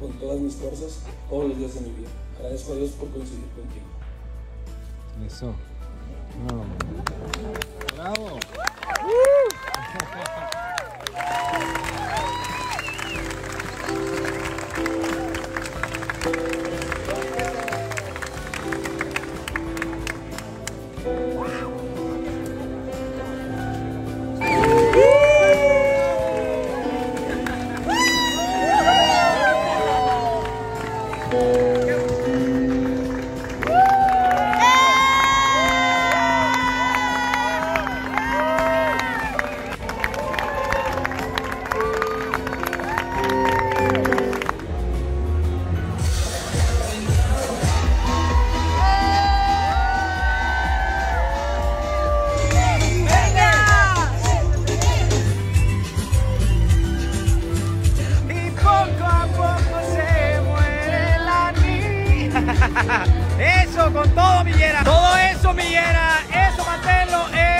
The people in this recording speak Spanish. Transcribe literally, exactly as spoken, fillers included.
con todas mis fuerzas todos los días de mi vida. Agradezco a Dios por coincidir contigo. Eso. No. Bravo. Eso, con todo, Millera. Todo eso, Millera. Eso, manténlo.